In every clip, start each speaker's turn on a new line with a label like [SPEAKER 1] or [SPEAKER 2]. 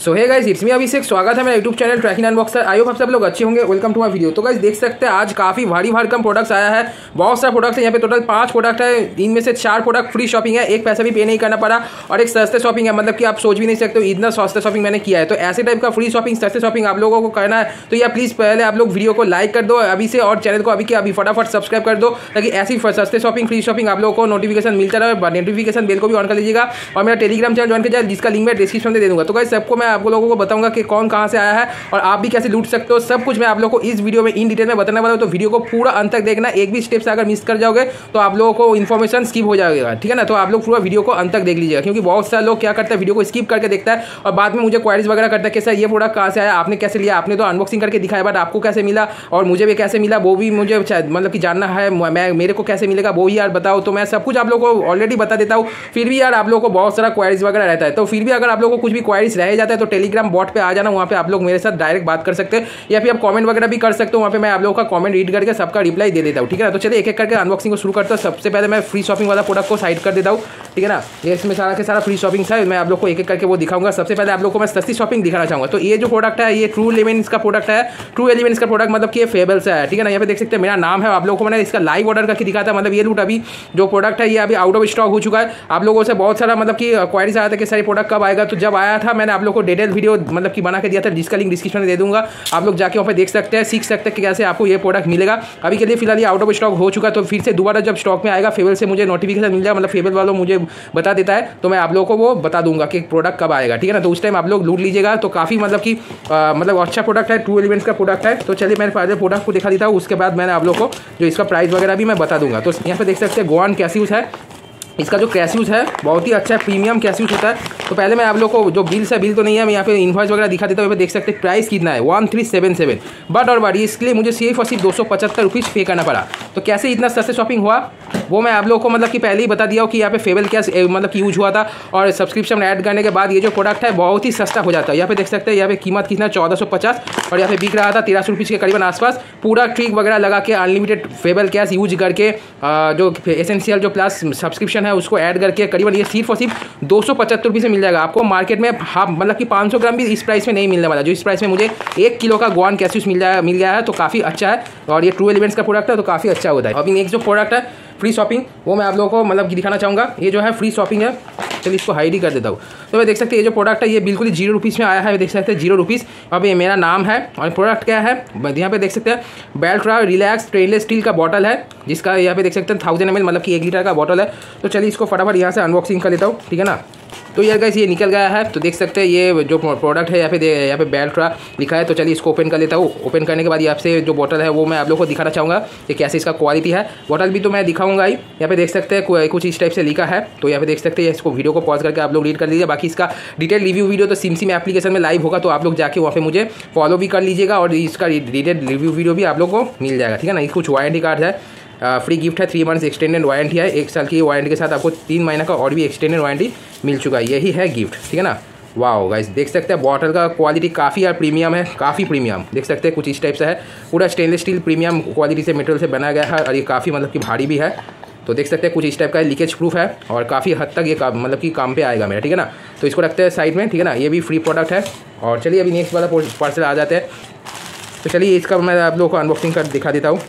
[SPEAKER 1] So hey guys, it's me अभिषेक। स्वागत है मेरा YouTube channel tracking unboxer. I hope आप सब लोग अच्छे होंगे। Welcome to my video. तो गाइस देख सकते हैं आज काफ़ी भारी भरकम प्रोडक्ट्स आया है। बहुत सारे प्रोडक्ट्स है यहाँ पे, टोटल 5 प्रोडक्ट है। इनमें से 4 प्रोडक्ट फ्री शॉपिंग है, एक पैसा भी पे नहीं करना पड़ा, और एक सस्ते शॉपिंग है। मतलब कि आप सोच भी नहीं सकते इतना सस्ता शॉपिंग मैंने किया है। तो ऐसे टाइप का फ्री शॉपिंग, सस्ते शॉपिंग आप लोगों को करना है तो या प्लीज़ पहले आप लोग वीडियो को लाइक कर दो अभी से, और चैनल को अभी के अभी फटाफट सब्सक्राइब कर दो, ताकि ऐसी सस्ते शॉपिंग, फ्री शॉपिंग आप लोगों को नोटिफिकेशन मिलता रहे। नोटिफिकेशन बेल को भी ऑन कर लीजिएगा, और मेरा टेलीग्राम चैनल ज्वाइन कर जाए, जिसका लिंक मैं डिस्क्रिप्शन में दे दूंगा। तो गाइस सबको मैं आप लोगों को बताऊंगा कि कौन कहां से आया है और आप भी कैसे लूट सकते हो। सब कुछ मैं आप लोगों को इस वीडियो में इन डिटेल में बताने वाला हूं। तो वीडियो को पूरा अंत तक देखना। एक भी स्टेप से अगर मिस कर जाओगे तो आप लोगों को इन्फॉर्मेशन स्किप हो जाएगा, ठीक है ना। तो आप लोग पूरा वीडियो को अंत तक देख लीजिएगा, क्योंकि बहुत सारे लोग क्या करते हैं, वीडियो को स्किप करके देखता है और बाद में मुझे क्वारीज वगैरह करता है कि सर ये प्रोडक्ट कहाँ से आया, आपने कैसे लिया, आपने तो अनबॉक्सिंग करके दिखाया, बट आपको कैसे मिला और मुझे भी कैसे मिला वो भी मुझे मतलब कि जानना है। मैं मेरे को कैसे मिलेगा वो ही यार बताओ। तो मैं सब कुछ आप लोगों को ऑलरेडी बता देता हूँ, फिर भी यार आप लोगों को बहुत सारा क्वारीज वगैरह रहता है। तो फिर भी अगर आप लोगों को कुछ भी क्वारीज रह जाता है तो टेलीग्राम बॉट पे आ जाना, वहाँ पे आप लोग मेरे साथ डायरेक्ट बात कर सकते हैं, या फिर आप कमेंट वगैरह भी कर सकते हो। वहाँ पे मैं आप लोगों का कमेंट रीड करके सबका रिप्लाई दे देता हूँ, ठीक है ना। तो चलिए एक एक करके अनबॉक्सिंग को शुरू करता हूँ। सबसे पहले मैं फ्री शॉपिंग वाला प्रोडक्ट को साइड कर देता हूँ, ठीक है ना। ये इसमें सारा के सारा फ्री शॉपिंग है, मैं आप लोग को एक एक करके वो दिखाऊंगा। सबसे पहले आप लोग को मैं सस्ती शॉपिंग दिखाना चाहूँगा। तो ये जो प्रोडक्ट है ये ट्रू एलिमेंट्स का प्रोडक्ट है। ट्रू एलिमेंट्स का प्रोडक्ट मतलब कि ये फेबल से है, ठीक है ना। यहाँ पे देख सकते हैं मेरा नाम है। आप लोगों को मैंने इसका लाइव ऑर्डर करके दिखाया था। मतलब ये लूट अभी जो प्रोडक्ट है ये अभी आउट ऑफ स्टॉक हो चुका है। आप लोगों से बहुत सारा मतलब कि क्वारीज आया था कि सारी प्रोडक्ट कब आएगा। तो जब आया था मैंने आप लोग को डिटेल वीडियो मतलब कि बना के दिया था, जिसका लिंक डिस्क्रिप्शन में दे दूंगा। आप लोग जाके वहाँ पे देख सकते हैं, सीख सकते हैं कि कैसे आपको ये प्रोडक्ट मिलेगा। अभी के लिए फिलहाल ये आउट ऑफ स्टॉक हो चुका है। तो फिर से दोबारा जब स्टॉक में आएगा फेबल से मुझे नोटिफिकेशन मिल जाएगा, मतलब फेबल वालों मुझे बता देता है, तो मैं आप लोगों को वो बता दूंगा कि प्रोडक्ट कब आएगा, ठीक है ना। तो उस टाइम आप लोग लूट लीजिएगा। तो काफ़ी मतलब कि मतलब अच्छा प्रोडक्ट है, ट्रू एलिमेंट्स का प्रोडक्ट है। तो चलिए मैं पहले प्रोडक्ट को दिखा देता हूँ, उसके बाद मैंने आप लोग को जो इसका प्राइस वगैरह भी मैं बता दूंगा। तो यहाँ पे देख सकते हैं गोआन कैस्यूस है। इसका जो कैस्यूस है बहुत ही अच्छा है, प्रीमियम कैस्यूस होता है। तो पहले मैं आप लोग को जो बिल से, बिल तो नहीं है, मैं यहाँ पे इन्वॉइस वगैरह दिखा देता हूँ। यहाँ पे देख सकते हैं प्राइस कितना है 1377, बट और बट इसके लिए मुझे सिर्फ और सिर्फ 275 रुपीज़ पे करना पड़ा। तो कैसे इतना सस्ते शॉपिंग हुआ वो मैं आप लोग को मतलब कि पहले ही बता दिया हूँ कि यहाँ पे फेबल कैश मतलब कि यूज हुआ था, और सब्सक्रिप्शन ऐड करने के बाद ये जो प्रोडक्ट है बहुत ही सस्ता हो जाता है। यहाँ पे देख सकते हैं यहाँ पे कीमत कितना 1450, और यहाँ पे बिक रहा था 1300 रुपीज़ के करीबन आसपास। पूरा ट्रिक वगैरह लगा के अनलिमिटेड फेबल कैश यूज करके जो एसेंशियल जो प्लस सब्सक्रिप्शन है उसको ऐड करके करीबन ये सिर्फ और सिर्फ 275 रुपये से मिल जाएगा आपको। मार्केट में हाफ मतलब कि 500 ग्राम भी इस प्राइस में नहीं मिलने वाला, जो इस प्राइस में मुझे 1 किलो का गोआन कैस्यूस मिल गया है। तो काफ़ी अच्छा है, और ये ट्रू एलिमेंट्स का प्रोडक्ट है तो काफ़ी अच्छा होता है। अभी नेक्स्ट जो प्रोडक्ट है फ्री शॉपिंग, वो मैं आप लोगों को मतलब दिखाना चाहूँगा। ये जो है फ्री शॉपिंग है, चलिए इसको हाइड ही कर देता हूँ। तो मैं देख सकते हैं ये जो प्रोडक्ट है ये बिल्कुल ही 0 रुपीज़ में आया है। देख सकते हैं 0 रुपीज़। अब ये मेरा नाम है, और प्रोडक्ट क्या है यहाँ पे देख सकते हैं बेल्ट्रा रिलैक्स स्टेनलेस स्टील का बॉटल है, जिसका यहाँ पे देख सकते हैं 1000 ml मतलब कि 1 लीटर का बॉटल है। तो चलिए इसको फटाफट यहाँ से अनबॉक्सिंग कर लेता हूँ, ठीक है ना। तो यार गाइस ये निकल गया है। तो देख सकते हैं ये जो प्रोडक्ट है यहाँ पे बेल्ट्रा लिखा है। तो चलिए इसको ओपन कर लेता हूँ। ओपन करने के बाद यहाँ से जो बोतल है वो मैं आप लोग को दिखाना चाहूँगा कि कैसे इसका क्वालिटी है। बोतल भी तो मैं दिखाऊंगा ही। यहाँ पे देख सकते हैं कुछ इस टाइप से लिखा है। तो यहाँ पे देख सकते हैं, इसको वीडियो को पॉज करके आप लोग रीड कर लीजिए। बाकी इसका डिटेल रिव्यू वीडियो तो सिम एप्लीकेशन में लाइव होगा, तो आप लोग जाके वहाँ पे मुझे फॉलो भी कर लीजिएगा, और इसका डिटेल रिव्यू वीडियो भी आप लोग को मिल जाएगा, ठीक है ना। कुछ वारंटी कार्ड है, फ्री गिफ्ट है, 3 मंथ्स एक्सटेंडेड वारंटी है। 1 साल की वारंटी के साथ आपको 3 महीना का और भी एक्सटेंडेड वारंटी मिल चुका है। यही है गिफ्ट, ठीक है ना। वाओ गाइस देख सकते हैं बॉटल का क्वालिटी काफ़ी यार प्रीमियम है, काफ़ी प्रीमियम। देख सकते हैं कुछ इस टाइप से है, पूरा स्टेनलेस स्टील प्रीमियम क्वालिटी से मटेरियल से बनाया गया है, और ये काफ़ी मतलब कि भारी भी है। तो देख सकते हैं कुछ इस टाइप का लीकेज प्रूफ है, और काफ़ी हद तक ये मतलब कि काम पे आएगा मेरा, ठीक है ना। तो इसको रखते हैं साइड में, ठीक है ना। ये भी फ्री प्रोडक्ट है। और चलिए अभी नेक्स्ट वाला पार्सल आ जाते हैं। तो चलिए इसका मैं आप लोगों को अनबॉक्सिंग कर दिखा देता हूँ।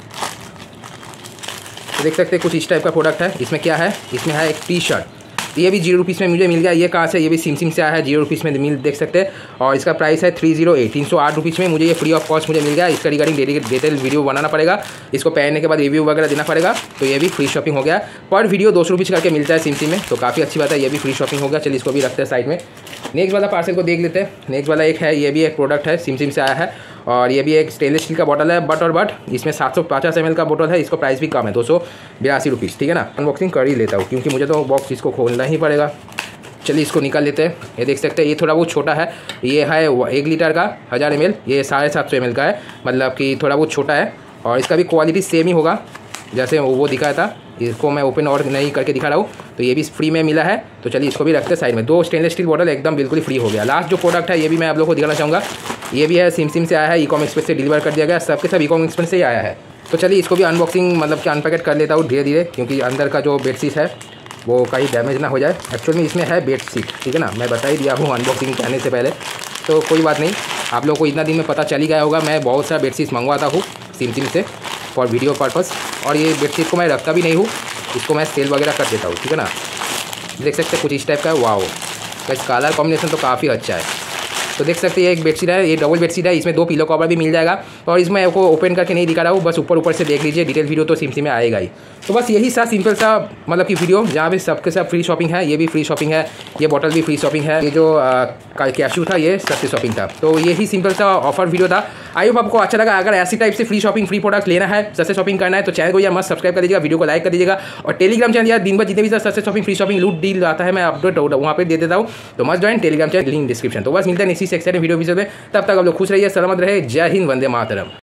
[SPEAKER 1] तो देख सकते हैं कुछ इस टाइप का प्रोडक्ट है। इसमें क्या है, इसमें है एक टी शर्ट। ये भी 0 रुपीज़ में मुझे मिल गया। ये कहाँ से, ये भी सिम से आया है, 0 रुपीज़ में देख सकते हैं। और इसका प्राइस है 308 रुपीज़ में मुझे ये फ्री ऑफ कॉस्ट मुझे मिल गया। इसका रिगार्डिंग डिटेल वीडियो बनाना पड़ेगा, इसको पहनने के बाद रिव्यू वगैरह देना पड़ेगा। तो ये भी फ्री शॉपिंग हो गया। पर वीडियो 200 रुपीज़ करके मिलता है सिम में, तो काफ़ी अच्छी बात है। ये भी फ्री शॉपिंग हो गया। चलिए इसको भी रखते हैं साइड में। नेक्स्ट वाला पार्सल को देख लेते हैं। नेक्स्ट वाला एक है, ये भी एक प्रोडक्ट है, सिम से आया है, और ये भी एक स्टेनलेस स्टील का बॉटल है। बट इसमें 750 ml का बोतल है। इसको प्राइस भी कम है, 282 रुपीज़, ठीक है ना। अनबॉक्सिंग कर ही लेता हूँ क्योंकि मुझे तो बॉक्स इसको खोलना ही पड़ेगा। चलिए इसको निकाल लेते हैं। ये देख सकते हैं ये थोड़ा बहुत छोटा है। ये है 1 लीटर का 1000 ml, ये 750 ml का है, मतलब कि थोड़ा बहुत छोटा है। और इसका भी क्वालिटी सेम ही होगा जैसे वो दिखाया था। इसको मैं ओपन और नहीं करके दिखा रहा हूँ। तो ये भी फ्री में मिला है। तो चलिए इसको भी रखते हैं साइड में। 2 स्टेनलेस स्टील बॉटल एकदम बिल्कुल फ्री हो गया। लास्ट जो प्रोडक्ट है ये भी मैं आप लोगों को दिखाना चाहूँगा। ये भी है सिम से आया है, ई कॉम एक्सप्रेस से डिलीवर कर दिया गया। सबके सब ई कॉम एक्सप्रेस से ही आया है। तो चलिए इसको भी अनबॉक्सिंग मतलब कि अनपैकेट कर लेता हूँ धीरे धीरे, क्योंकि अंदर का जो बेडशीट है वो कहीं डैमेज ना हो जाए। एक्चुअल में इसमें है बेड सीट, ठीक है ना, मैं बता ही दिया हूँ अनबॉक्सिंग करने से पहले, तो कोई बात नहीं, आप लोग को इतना दिन में पता चल ही गया होगा। मैं बहुत सारा बेडशीट मंगवाता हूँ सिम से फॉर वीडियो पर्पस, और ये बेडशीट को मैं रखता भी नहीं हूँ, इसको मैं सेल वगैरह कर देता हूँ, ठीक है ना। देख सकते हैं कुछ इस टाइप का है। वाओ, बस कलर कॉम्बिनेशन तो काफ़ी अच्छा है। तो देख सकते हैं ये एक बेडशीट है, ये डबल बेडशीट है, इसमें 2 पिलो कवर भी मिल जाएगा। और इसमें आपको ओपन करके नहीं दिखा रहा हूँ, बस ऊपर से देख लीजिए, डिटेल वीडियो तो सिम में आएगा ही। तो बस यही सा सिंपल सा मतलब कि वीडियो, जहाँ पे सबके सब फ्री शॉपिंग है, ये भी फ्री शॉपिंग है, ये बॉटल भी फ्री शॉपिंग है, ये जो कैशू था ये सस्ती शॉपिंग था। तो यही सिंपल सा ऑफर वीडियो था। आई होप आपको अच्छा लगा। अगर ऐसी टाइप से फ्री शॉपिंग, फ्री प्रोडक्ट्स लेना है, सस्ते शॉपिंग करना है, तो चैनल को यार मस्त सब्सक्राइब कर दीजिएगा, वीडियो को लाइक कर दीजिएगा। और टेलीग्राम चैनल यार दिन भर जितने भी सस्ते शॉपिंग, फ्री शॉपिंग, लूट डील आता है, मैं अपडेट वहाँ पे दे देता हूँ, तो must join Telegram channel, link description. तो बस मिलते हैं इसी सेक्शन वीडियो में, तब तक आप लोग खुश रहिए, सलामत रहे, जय हिंद, वंदे मातरम।